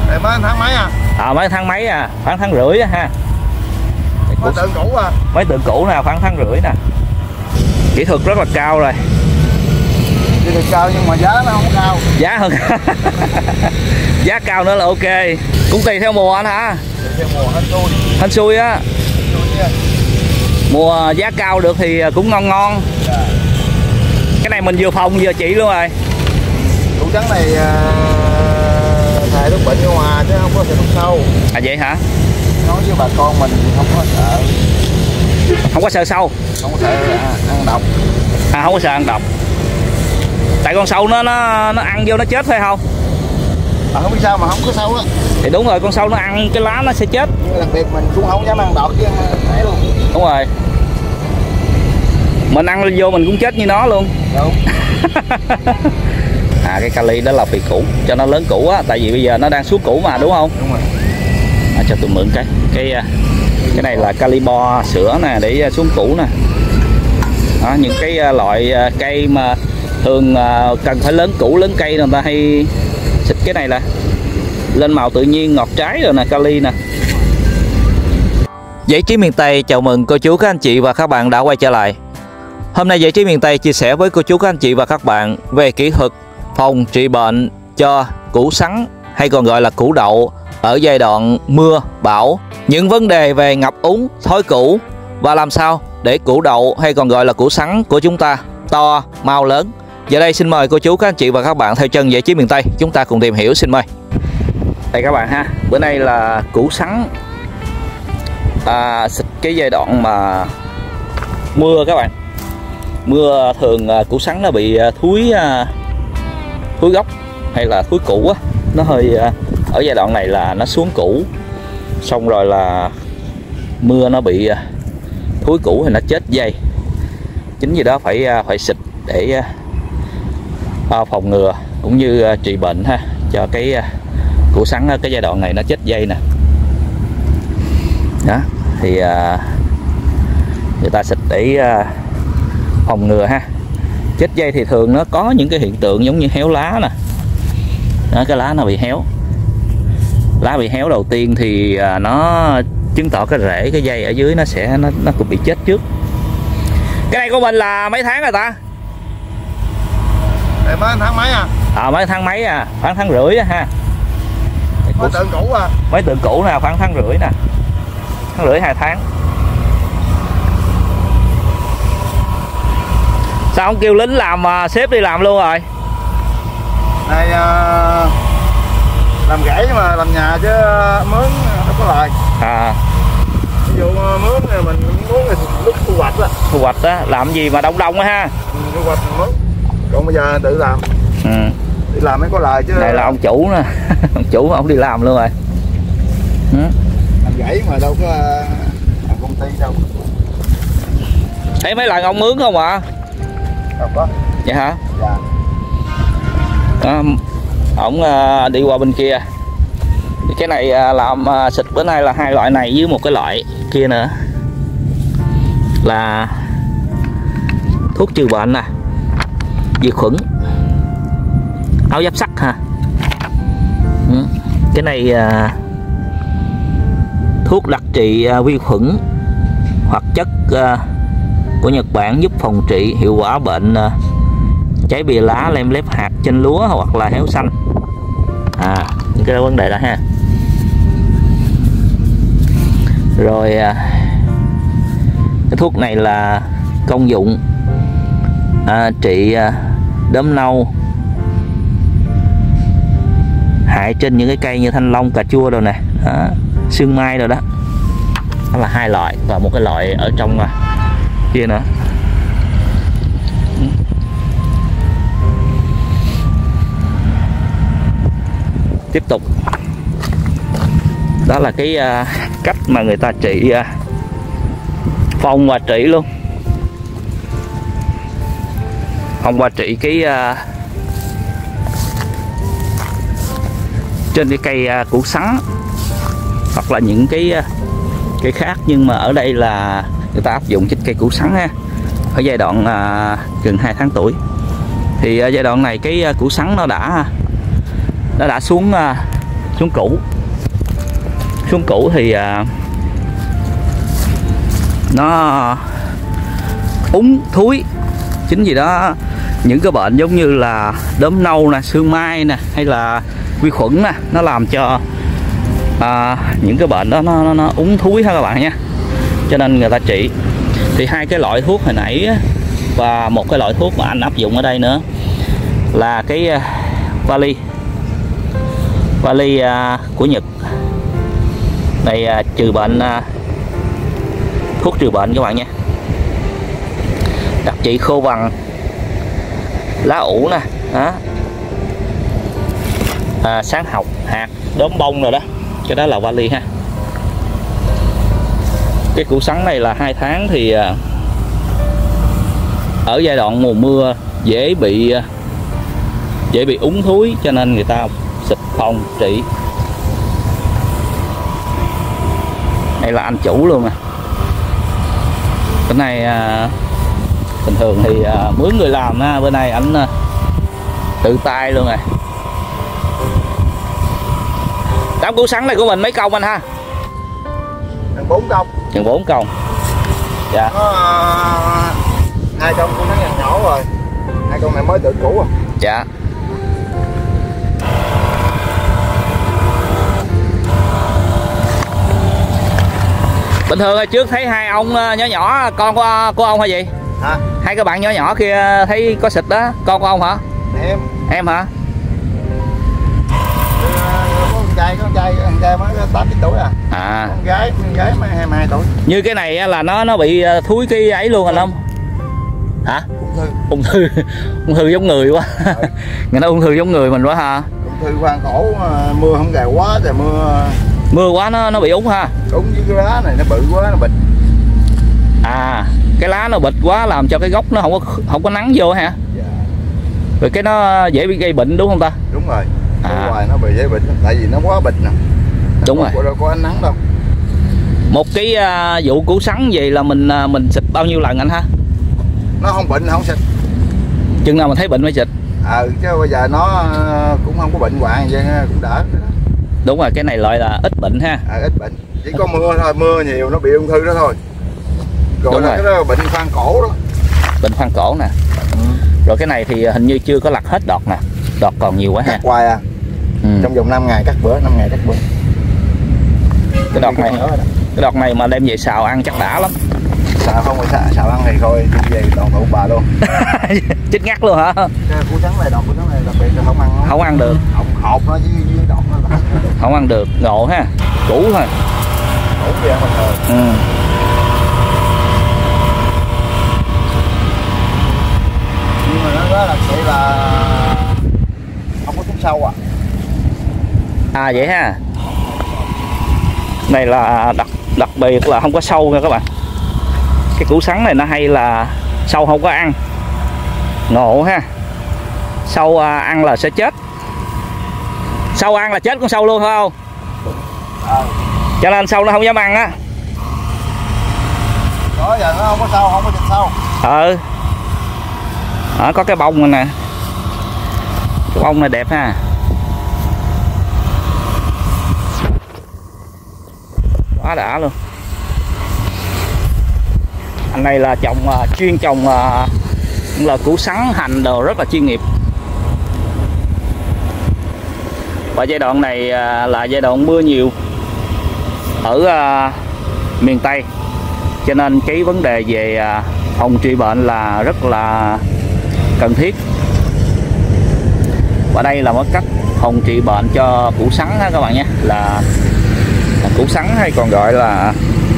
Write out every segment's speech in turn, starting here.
Đây mới tháng mấy à? Mấy tháng mấy à, khoảng tháng rưỡi á ha. Mới tượng cũ à? Mấy tượng cũ nè, khoảng tháng rưỡi nè. Kỹ thuật rất là cao rồi. Kỹ thuật cao nhưng mà giá nó không cao. Giá hơn. Giá cao nữa là ok. Cũng tùy theo mùa anh hả? Tùy theo mùa hên xui. Hên xui á. Mùa giá cao được thì cũng ngon ngon. Cái này mình vừa phòng vừa chỉ luôn rồi. Củ trắng này thầy nước bệnh như hòa chứ không có sợ nước sâu. À vậy hả? Nói với bà con mình không có sợ. Không có sợ sâu. Không có sợ ăn độc. À không có sợ ăn độc. Tại con sâu nó ăn vô nó chết phải không? Không biết sao mà không có sâu đó. Thì đúng rồi, con sâu nó ăn cái lá nó sẽ chết. Nhưng đặc biệt mình cũng không dám ăn đọt chứ thấy luôn. Đúng rồi. Mình ăn vô mình cũng chết như nó luôn. Đúng. Cái kali đó là phì củ, cho nó lớn củ á, tại vì bây giờ nó đang xuống củ mà đúng không? Đúng rồi. Cho tôi mượn cái này là kali bo sữa nè để xuống củ nè. Đó, những cái loại cây mà thường cần phải lớn củ lớn cây người ta hay xịt cái này là lên màu tự nhiên ngọt trái rồi nè, kali nè. Giải trí miền Tây chào mừng cô chú các anh chị và các bạn đã quay trở lại. Hôm nay Giải trí miền Tây chia sẻ với cô chú các anh chị và các bạn về kỹ thuật phòng trị bệnh cho củ sắn hay còn gọi là củ đậu ở giai đoạn mưa, bão, những vấn đề về ngập úng, thối củ và làm sao để củ đậu hay còn gọi là củ sắn của chúng ta to, mau lớn. Giờ đây xin mời cô chú các anh chị và các bạn theo chân Giải trí miền Tây chúng ta cùng tìm hiểu, xin mời. Đây các bạn ha, bữa nay là củ sắn xịt cái giai đoạn mà mưa các bạn. Mưa thường củ sắn nó bị thúi gốc hay là thúi củ á, nó hơi ở giai đoạn này là nó xuống củ, xong rồi là mưa nó bị thúi củ thì nó chết dây. Chính vì đó phải xịt để phòng ngừa cũng như trị bệnh ha, cho cái củ sắn cái giai đoạn này nó chết dây nè. Đó thì người ta xịt để phòng ngừa ha. Chết dây thì thường nó có những cái hiện tượng giống như héo lá nè. Đó, cái lá nó bị héo. Lá bị héo đầu tiên thì nó chứng tỏ cái rễ cái dây ở dưới nó cũng bị chết trước. Cái này của mình là mấy tháng rồi ta? Đây mới tháng mấy à? Mấy tháng mấy à, khoảng tháng rưỡi á ha. Mới tượng cũ à? Mấy tượng cũ nè, khoảng tháng rưỡi nè. Tháng rưỡi 2 tháng. Sao không kêu lính làm mà sếp đi làm luôn rồi? Này làm rẫy mà làm nhà chứ mướn đâu có lời. Ví dụ mướn thì mình muốn lúc thu hoạch á. Thu hoạch á, làm gì mà đông đông á ha. Thu hoạch mình mướn. Còn bây giờ tự làm. Đi làm mới có lời chứ. Này là ông chủ nè. Ông chủ ông đi làm luôn rồi. Làm rẫy mà đâu có làm công ty đâu. Thấy mấy lần ông mướn không ạ? Đâu có. Vậy hả? Dạ. Ổng đi qua bên kia. Cái này làm xịt bữa nay là 2 loại này với một cái loại kia nữa là thuốc trừ bệnh nè, diệt khuẩn, áo giáp sắt ha. Cái này thuốc đặc trị vi khuẩn hoạt chất của Nhật Bản giúp phòng trị hiệu quả bệnh cháy bìa lá, lem lép hạt trên lúa hoặc là héo xanh. Những cái vấn đề đó ha. Rồi cái thuốc này là công dụng trị đốm nâu, hại trên những cái cây như thanh long, cà chua rồi nè, sương mai rồi đó. Đó là 2 loại và một cái loại ở trong kia nữa. Tiếp tục, đó là cái cách mà người ta trị phòng và trị luôn. Phòng và trị cái trên cái cây củ sắn hoặc là những cái cây khác, nhưng mà ở đây là người ta áp dụng trên cây củ sắn ha. Ở giai đoạn gần 2 tháng tuổi thì giai đoạn này cái củ sắn nó đã xuống Xuống củ thì nó úng thúi, chính vì đó những cái bệnh giống như là đốm nâu nè, sương mai nè, hay là vi khuẩn nè, nó làm cho những cái bệnh đó nó úng thúi ha các bạn nha. Cho nên người ta trị. Thì hai cái loại thuốc hồi nãy và một cái loại thuốc mà anh áp dụng ở đây nữa là cái vali của Nhật này, trừ bệnh, thuốc trừ bệnh các bạn nha, đặc trị khô vằn, lá ủ nè đó, sáng học, hạt, đốm bông rồi đó, cái đó là vali ha. Cái củ sắn này là 2 tháng thì ở giai đoạn mùa mưa dễ bị úng thúi, cho nên người ta xịt phòng trị. Đây là anh chủ luôn nè. Cái này bình thường thì mướn người làm ha, bữa nay ảnh tự tay luôn nè. Đám củ sắn này của mình mấy công anh ha? Chừng 4 công. Chừng 4 công. Dạ. Có 2 công của nó nhỏ rồi. 2 công này mới tự củ à. Dạ. Bình thường hồi trước thấy hai ông nhỏ con của ông hay gì? Hả? Hai cái bạn nhỏ kia thấy có xịt đó, con của ông hả? Em hả? Con trai mới 8-9 tuổi à. Con gái mới 22 tuổi. Như cái này là nó bị thúi cái ấy luôn anh không? Hả? Ung thư giống người quá. Người nó ung thư giống người mình quá ha. Ung thư khoang cổ, mưa không gài quá trời mưa quá nó bị úng ha. Úng với cái lá này nó bự quá nó bịch. Cái lá nó bịch quá làm cho cái gốc nó không có nắng vô hả? Dạ. Rồi cái nó dễ bị gây bệnh đúng không ta? Đúng rồi. Ngoài nó bị dễ bệnh tại vì nó quá bịch nè. Đúng rồi. Đâu có ánh nắng đâu. Một cái vụ củ sắn gì là mình xịt bao nhiêu lần anh ha? Nó không bệnh không xịt. Chừng nào mình thấy bệnh mới xịt. Chứ bây giờ nó cũng không có bệnh hoạn vậy cũng đỡ. Đúng rồi, cái này loại là ít bệnh ha. Ít bệnh, chỉ có mưa thôi, mưa nhiều nó bị ung thư đó thôi. Rồi cái đó bệnh khoang cổ đó. Bệnh khoang cổ nè. Rồi cái này thì hình như chưa có lặt hết đọt nè. Đọt còn nhiều quá ha. Cắt hoài à. Trong vòng 5 ngày cắt bữa, 5 ngày cắt bữa. Cái đọt này mà đem về xào ăn chắc đã lắm. Xào không phải xào ăn thì thôi đi về đòn tụ bà luôn. Chết ngắt luôn hả? Cái củ sắn này, đọt củ sắn này đặc biệt là không ăn. Không ăn được. Hột nó với đọt nó. Không ăn được, ngộ ha. Củ thôi. Củ kia bình thường. Nhưng mà nó đặc biệt là không có trúng sâu à. Vậy ha. Này là đặc biệt là không có sâu nha các bạn. Cái củ sắn này nó hay là sâu không có ăn. Ngộ ha. Sâu ăn là sẽ chết. Sâu ăn là chết con sâu luôn phải không? Cho nên sâu nó không dám ăn á. Đó giờ nó không có sâu, không có thịt sâu. Có cái bông này nè. Cái bông này đẹp ha. Quá đã luôn. Anh này là chuyên trồng là củ sắn, hành đồ rất là chuyên nghiệp. Và giai đoạn này là giai đoạn mưa nhiều ở miền Tây, cho nên cái vấn đề về phòng trị bệnh là rất là cần thiết. Và đây là một cách phòng trị bệnh cho củ sắn ha các bạn nhé, là củ sắn hay còn gọi là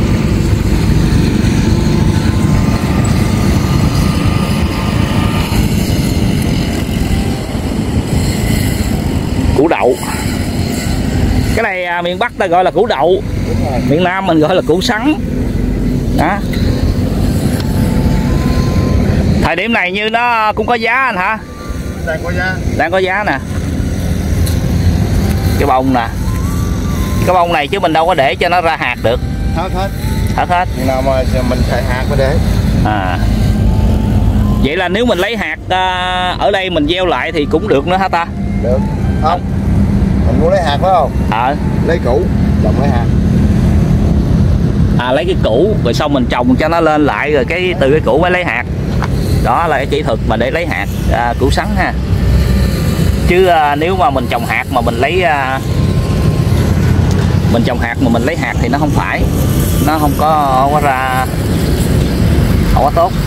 củ đậu. Cái này miền Bắc ta gọi là củ đậu, miền Nam mình gọi là củ sắn đó. Thời điểm này như nó cũng có giá anh hả? Đang có giá nè. Cái bông nè, cái bông này chứ mình đâu có để cho nó ra hạt được. Hết. Nào mà mình xài hạt mới để. Vậy là nếu mình lấy hạt ở đây mình gieo lại thì cũng được nữa hả ta? Được. Không. mình muốn lấy hạt phải không? Lấy củ trồng lấy hạt. Lấy cái củ rồi xong mình trồng cho nó lên lại, rồi cái từ cái củ mới lấy hạt. Đó là cái kỹ thuật mà để lấy hạt củ sắn ha. Chứ nếu mà mình trồng hạt mà mình lấy hạt thì nó không phải, nó không có ra, không có tốt.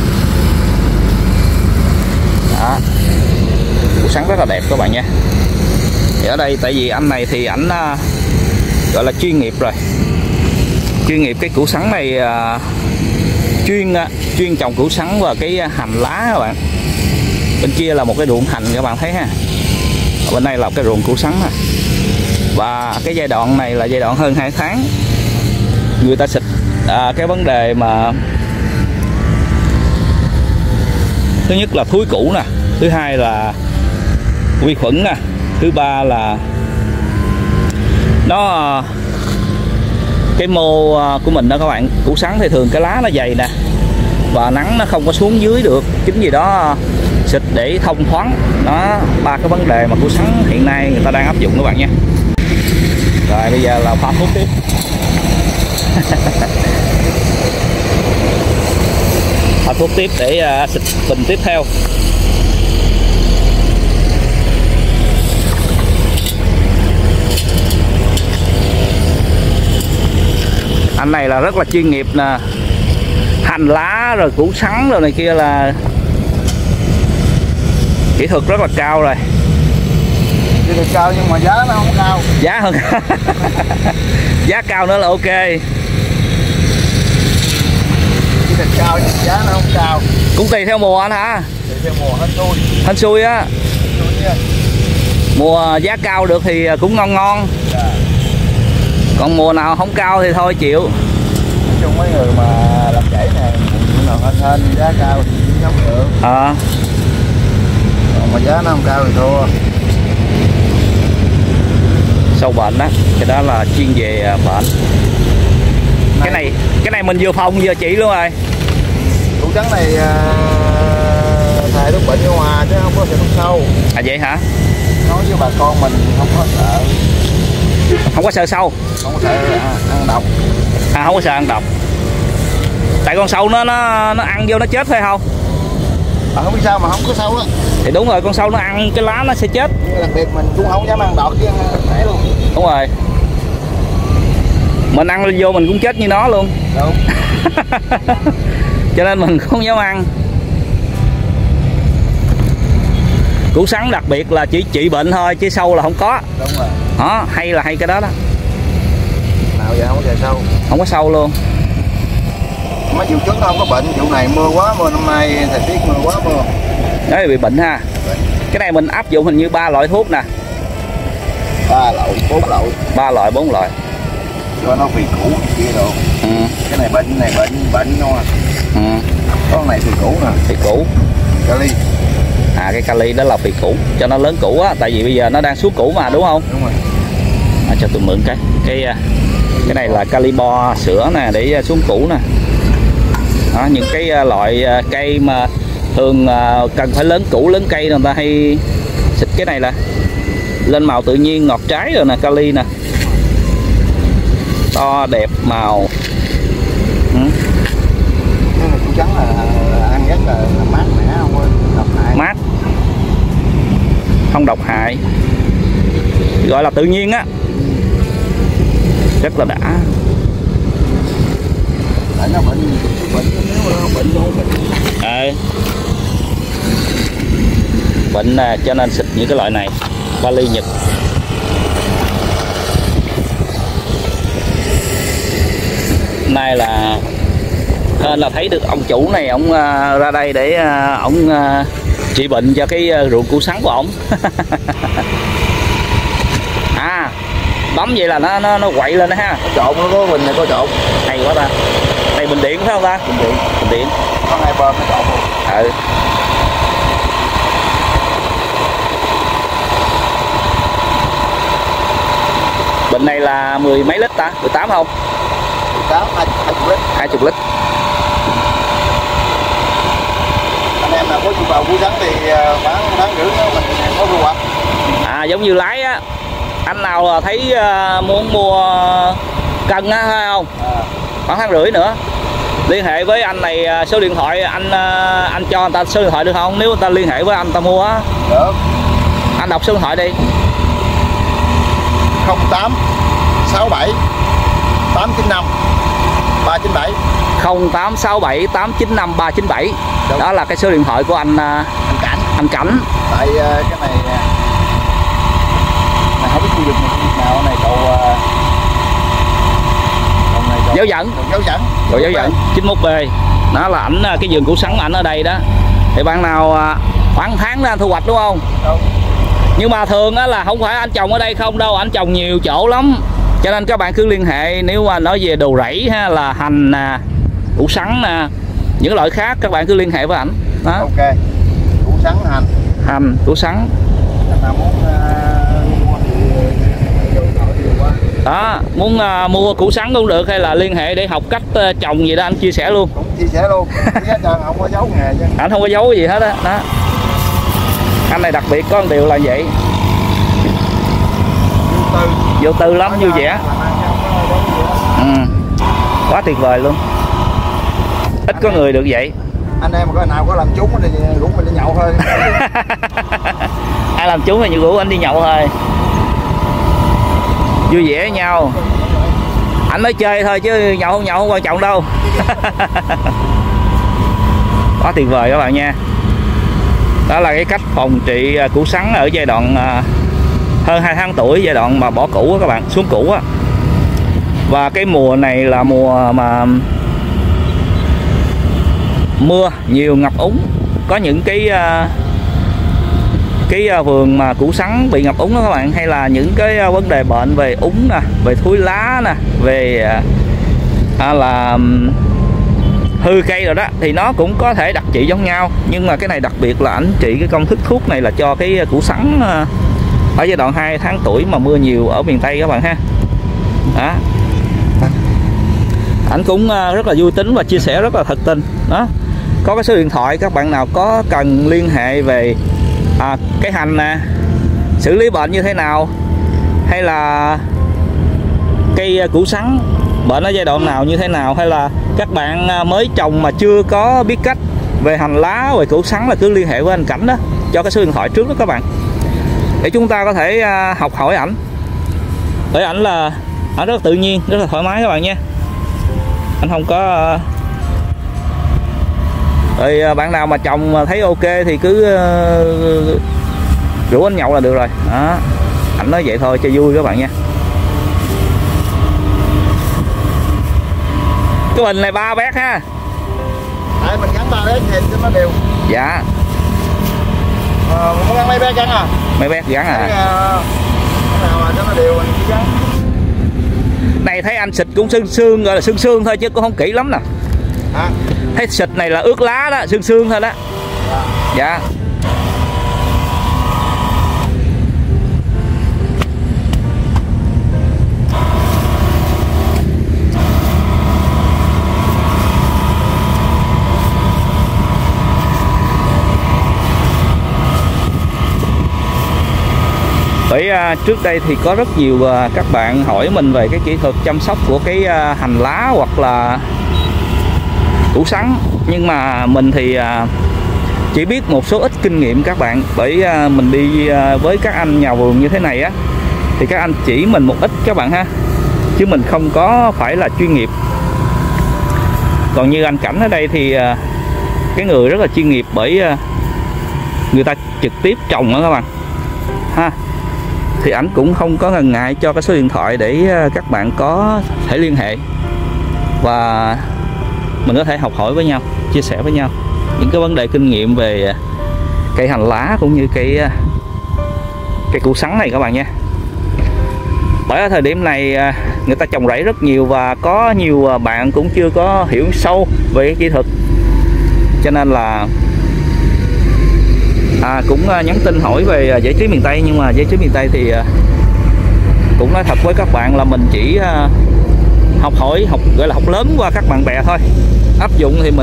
Đó, củ sắn rất là đẹp các bạn nha. Thì ở đây tại vì anh này thì ảnh gọi là chuyên nghiệp rồi, chuyên nghiệp cái củ sắn này, chuyên trồng củ sắn và cái hành lá các bạn. Bên kia là một cái ruộng hành các bạn thấy ha, bên đây là cái ruộng củ sắn. Và cái giai đoạn này là giai đoạn hơn 2 tháng người ta xịt cái vấn đề mà thứ nhất là thúi củ nè, thứ hai là vi khuẩn nè, thứ ba là nó cái mô của mình đó các bạn. Củ sắn thì thường cái lá nó dày nè và nắng nó không có xuống dưới được, chính vì đó xịt để thông thoáng. Đó, 3 cái vấn đề mà củ sắn hiện nay người ta đang áp dụng các bạn nha. Rồi bây giờ là pha thuốc tiếp. Pha thuốc tiếp để xịt bình tiếp theo. Anh này là rất là chuyên nghiệp nè, hành lá rồi củ sắn rồi này kia là kỹ thuật rất là cao rồi. Kỹ thuật cao nhưng mà giá nó không cao. Giá hơn. Giá cao nữa là ok. Kỹ thuật cao nhưng giá nó không cao. Cũng tùy theo mùa anh hả? Tùy theo mùa, hên xui. Hên xui á. Mùa giá cao được thì cũng ngon ngon. Còn mùa nào không cao thì thôi chịu. Nói chung mấy người mà làm rẫy này nào hên giá cao thì không được. Còn mà giá nó không cao thì thua. Sâu bệnh đó, cái đó là chuyên về bệnh. Cái này mình vừa phòng vừa chỉ luôn rồi. Củ trắng này xài thuốc bệnh ở ngoài chứ không có xài thuốc sâu. Vậy hả? Nói với bà con mình không có sợ. Không có sợ sâu. Không có sợ ăn độc. Không có sợ ăn độc. Tại con sâu nó ăn vô nó chết phải không? Không biết sao mà không có sâu đó. Thì đúng rồi, con sâu nó ăn cái lá nó sẽ chết. Nhưng đặc biệt mình cũng không dám ăn đọt chứ ăn luôn. Đúng rồi. Mình ăn vô mình cũng chết như nó luôn. Đúng. Cho nên mình không dám ăn. Củ sắn đặc biệt là chỉ trị bệnh thôi chứ sâu là không có. Đúng rồi. Đó, hay cái đó đó. Nào giờ không có sâu. Không có sâu luôn. Mấy vụ trước nó không có bệnh, vụ này mưa quá, mưa năm nay thời tiết mưa quá mưa. Đấy bị bệnh ha. Cái này mình áp dụng hình như 3 loại thuốc nè. 3 loại, 4 loại. 3 loại, 4 loại. Cho nó phì củ kia đồ. Cái này bệnh không à. Có con này phì củ nè. Phì củ. Kali. Cái kali đó là phì củ, cho nó lớn củ á, tại vì bây giờ nó đang xuống củ mà đúng không? Đúng rồi. Cho tôi mượn cái này là kali bo sữa nè để xuống củ nè. Đó, những cái loại cây mà thường cần phải lớn củ lớn cây người ta hay xịt cái này là lên màu tự nhiên ngọt trái rồi nè, kali nè, to đẹp màu. Cái này củ trắng là ăn rất là mát mẻ, không có độc hại. Mát, không độc hại, gọi là tự nhiên á, rất là đã. Tại nó bệnh nếu nó bệnh không bệnh. Bệnh cho nên xịt những cái loại này, kali Nhật. Nay là hên là thấy được ông chủ này, ông ra đây để ông trị bệnh cho cái ruộng củ sắn của ổng. Bấm vậy là nó quậy lên đó ha. Có trộn, nó có bình này có trộn. Hay quá ta. Này bình điện phải không ta? Bình điện. Có 2 bơm nó trộn luôn. Bình này là 10 mấy lít ta? 18 không? 18, 20 lít. 20 lít. Anh em nào có nhu cầu củ sắn thì khoảng tháng rưỡi nữa mình có thu hoạch. Giống như lái á. Anh nào thấy muốn mua cân á hay không? Khoảng 1,5 tháng nữa liên hệ với anh này, số điện thoại anh cho người ta số điện thoại được không? Nếu người ta liên hệ với anh ta mua á. Được. Anh đọc số điện thoại đi. 0867 895 397. 0867 895 397. Đúng. Đó là cái số điện thoại của anh Cảnh. Anh Cảnh. Tại cái này không biết khu vực nào này cậu Dấu dẫn. Cậu dấu dẫn 91B. Đó là ảnh cái vườn củ sắn ảnh ở đây đó. Thì bạn nào khoảng tháng ra thu hoạch đúng không? Đúng. Nhưng mà thường á là không phải anh trồng ở đây không đâu, anh trồng nhiều chỗ lắm. Cho nên các bạn cứ liên hệ, nếu mà nói về đồ rẫy ha, là hành nè, củ sắn nè, những loại khác các bạn cứ liên hệ với ảnh. Đó. Ok. Củ sắn hành, củ sắn. Nào muốn mua thì đó, muốn mua củ sắn cũng được, hay là liên hệ để học cách trồng gì đó anh chia sẻ luôn. Cũng chia sẻ luôn. Không có giấu nghề chứ. Anh không có giấu gì hết á. Đó. Anh này đặc biệt có một điều là vậy. Vô tư lắm, vui vẻ. Quá tuyệt vời luôn. Ít có người được vậy. Anh em mà có nào có làm trúng thì rủ mình đi nhậu thôi. Ai làm trúng thì như rủ anh đi nhậu thôi. Vui vẻ với nhau. Anh mới chơi thôi chứ nhậu không quan trọng đâu. Quá tuyệt vời các bạn nha. Đó là cái cách phòng trị củ sắn ở giai đoạn hơn 2 tháng tuổi, giai đoạn mà bỏ củ các bạn, xuống củ á. Và cái mùa này là mùa mà mưa nhiều, ngập úng. Có những cái vườn mà củ sắn bị ngập úng đó các bạn, hay là những cái vấn đề bệnh về úng nè, về thúi lá nè, về là hư cây rồi đó, thì nó cũng có thể đặc trị giống nhau. Nhưng mà cái này đặc biệt là ảnh trị cái công thức thuốc này là cho cái củ sắn ở giai đoạn 2 tháng tuổi mà mưa nhiều ở miền Tây các bạn ha. Đó. Ảnh cũng rất là vui tính và chia sẻ rất là thật tình. Đó. Có cái số điện thoại, các bạn nào có cần liên hệ về cái hành nè, xử lý bệnh như thế nào, hay là cây củ sắn bệnh ở giai đoạn nào như thế nào, hay là các bạn mới trồng mà chưa có biết cách về hành lá, về củ sắn, là cứ liên hệ với anh Cảnh đó, cho cái số điện thoại trước đó các bạn, để chúng ta có thể học hỏi ảnh. Bởi ảnh là ảnh rất là tự nhiên, rất là thoải mái các bạn nha. Anh không có rồi bạn nào mà trồng thấy ok thì cứ rủ anh nhậu là được rồi. Đó. Ảnh nói vậy thôi cho vui các bạn nha. Cái bình này 3 bét ha. Tại mình gắn 3 bét nhìn cho nó đều. Dạ. Muốn gắn mấy bét gắn à? Mấy bét gắn à? Cái nào mà cho nó đều mình chỉ gắn. Này thấy anh xịt cũng sương gọi là sương thôi chứ cũng không kỹ lắm nè. À. Thấy xịt này là ướt lá đó, sương thôi đó. Dạ. Bởi trước đây thì có rất nhiều các bạn hỏi mình về cái kỹ thuật chăm sóc của cái hành lá hoặc là củ sắn, nhưng mà mình thì chỉ biết một số ít kinh nghiệm các bạn. Bởi mình đi với các anh nhà vườn như thế này á, thì các anh chỉ mình một ít các bạn ha, chứ mình không có phải là chuyên nghiệp. Còn như anh Cảnh ở đây thì cái người rất là chuyên nghiệp, bởi người ta trực tiếp trồng đó các bạn ha. Thì ảnh cũng không có ngần ngại cho cái số điện thoại để các bạn có thể liên hệ và mình có thể học hỏi với nhau, chia sẻ với nhau những cái vấn đề kinh nghiệm về cây hành lá cũng như cây củ sắn này các bạn nha. Bởi ở thời điểm này người ta trồng rẫy rất nhiều và có nhiều bạn cũng chưa có hiểu sâu về cái kỹ thuật, cho nên là cũng nhắn tin hỏi về giải trí miền Tây. Nhưng mà giải trí miền Tây thì cũng nói thật với các bạn là mình chỉ học gọi là học lớn qua các bạn bè thôi. Áp dụng thì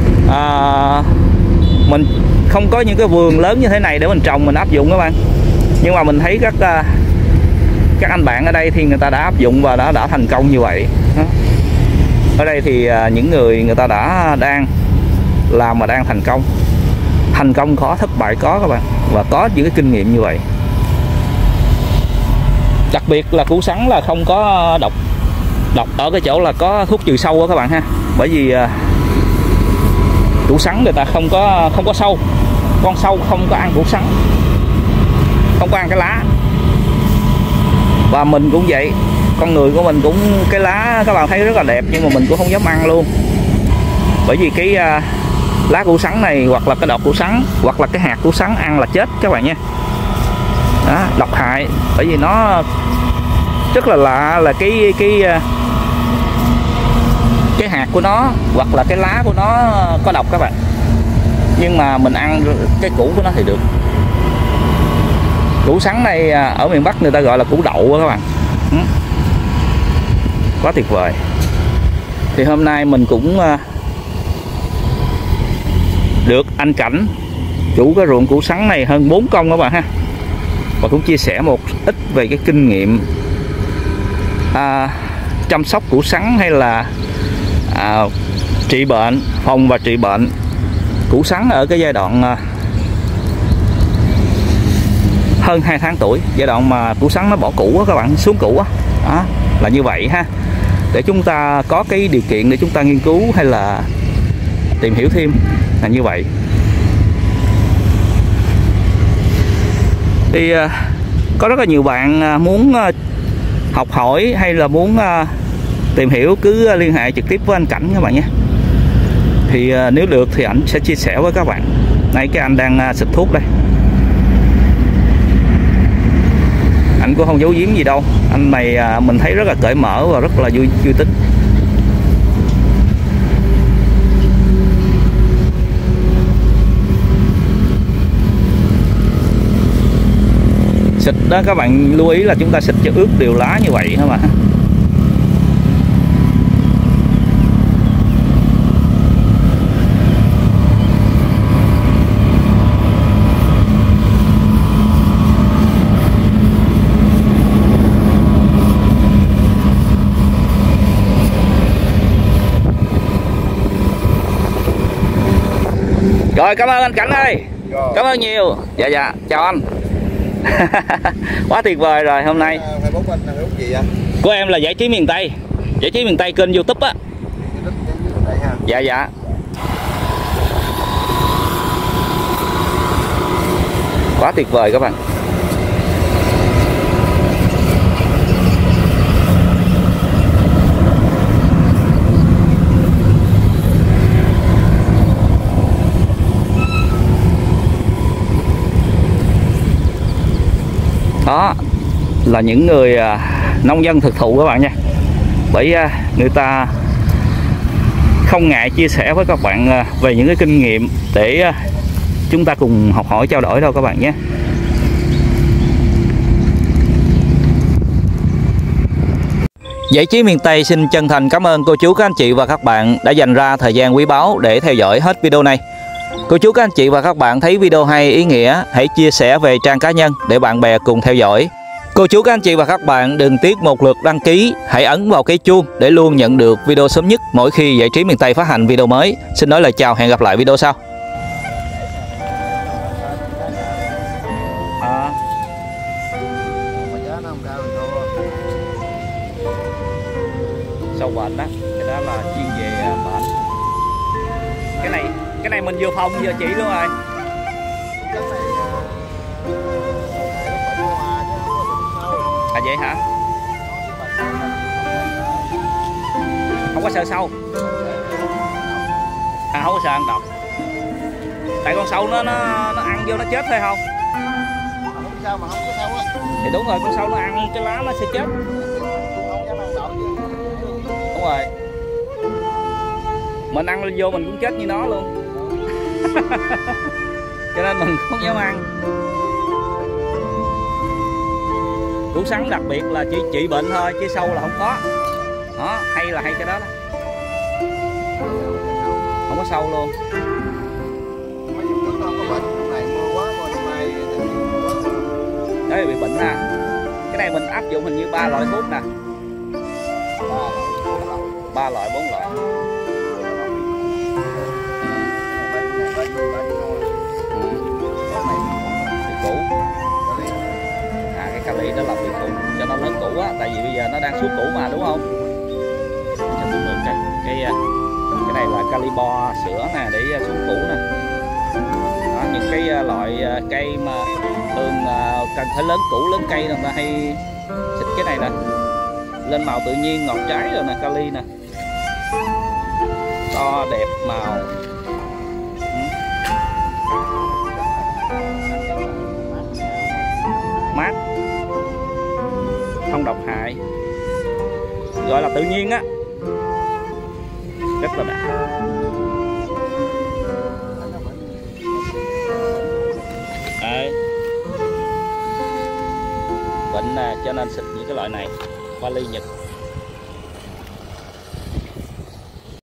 mình không có những cái vườn lớn như thế này để mình trồng mình áp dụng các bạn. Nhưng mà mình thấy các anh bạn ở đây thì người ta đã áp dụng và đã thành công như vậy. Ở đây thì những người ta đang làm mà đang thành công có, thất bại có các bạn, và có những cái kinh nghiệm như vậy. Đặc biệt là củ sắn là không có độc ở cái chỗ là có thuốc trừ sâu đó các bạn ha. Bởi vì củ sắn người ta không có sâu, con sâu không có ăn củ sắn, không có ăn cái lá. Và mình cũng vậy, con người của mình cũng cái lá các bạn thấy rất là đẹp nhưng mà mình cũng không dám ăn luôn. Bởi vì cái lá củ sắn này, hoặc là cái đọt củ sắn, hoặc là cái hạt củ sắn ăn là chết các bạn nha. Đó, độc hại. Bởi vì nó rất là lạ là cái hạt của nó hoặc là cái lá của nó có độc các bạn. Nhưng mà mình ăn cái củ của nó thì được. Củ sắn này ở miền Bắc người ta gọi là củ đậu đó các bạn. Quá tuyệt vời. Thì hôm nay mình cũng được anh Cảnh, chủ cái ruộng củ sắn này hơn 4 công các bạn ha, và cũng chia sẻ một ít về cái kinh nghiệm chăm sóc củ sắn hay là trị bệnh, phòng và trị bệnh củ sắn ở cái giai đoạn hơn 2 tháng tuổi, giai đoạn mà củ sắn nó bỏ củ á các bạn, xuống củ á. Đó, là như vậy ha, để chúng ta có cái điều kiện để chúng ta nghiên cứu hay là tìm hiểu thêm là như vậy. Thì có rất là nhiều bạn muốn học hỏi hay là muốn tìm hiểu, cứ liên hệ trực tiếp với anh Cảnh các bạn nhé. Thì nếu được thì ảnh sẽ chia sẻ với các bạn. Nay cái anh đang xịt thuốc đây, anh cũng không giấu giếm gì đâu. Anh này mình thấy rất là cởi mở và rất là vui tính. Xịt đó các bạn lưu ý là chúng ta xịt cho ướt đều lá như vậy hả mà. Rồi, cảm ơn anh Cảnh ơi. Cảm ơn nhiều. Dạ, chào anh. Quá tuyệt vời rồi hôm nay. Facebook anh Facebook gì vậy? Của em là Giải trí miền Tây. Giải trí miền Tây kênh YouTube á. Dạ. Quá tuyệt vời các bạn. Đó là những người nông dân thực thụ các bạn nha. Bởi người ta không ngại chia sẻ với các bạn về những cái kinh nghiệm để chúng ta cùng học hỏi trao đổi đâu các bạn nhé. Giải trí miền Tây xin chân thành cảm ơn cô chú, các anh chị và các bạn đã dành ra thời gian quý báu để theo dõi hết video này. Cô chú, các anh chị và các bạn thấy video hay, ý nghĩa, hãy chia sẻ về trang cá nhân để bạn bè cùng theo dõi. Cô chú, các anh chị và các bạn đừng tiếc một lượt đăng ký, hãy ấn vào cái chuông để luôn nhận được video sớm nhất mỗi khi Giải trí miền Tây phát hành video mới. Xin nói lời chào, hẹn gặp lại video sau. Sâu bệnh đó, cái đó là chuyên về bệnh. Cái này mình vừa phòng vừa chỉ luôn rồi. À vậy hả? Không có sợ sâu. À không có sợ ăn độc. Tại con sâu nó ăn vô nó chết thôi không? Sao mà không có sâu á? Thì đúng rồi, con sâu nó ăn cái lá nó sẽ chết. Đúng rồi. Mình ăn vô mình cũng chết như nó luôn. Cho nên mình không dám ăn. Củ sắn đặc biệt là chỉ trị bệnh thôi chứ sâu là không có. Đó, hay là hay cái đó đó. Không có sâu luôn. Đó dễ bị bệnh ha. Cái này mình áp dụng hình như 3 loại thuốc nè, 3 loại 4 loại. Bị cũ. Cái kali đó là bị cũ cho nó lớn cũ á, tại vì bây giờ nó đang xuống cũ mà, đúng không? Cho tôi mượn cái này là kali bo sữa nè, để xuống cũ nè. Đó, những cái loại cây mà thường cần phải lớn củ lớn cây người ta hay xịt cái này nè, lên màu tự nhiên ngọt trái rồi nè, kali nè, to đẹp màu. Mát, không độc hại, gọi là tự nhiên á, rất là đẹp. Bệnh cho nên xịt những cái loại này, kali Nhật.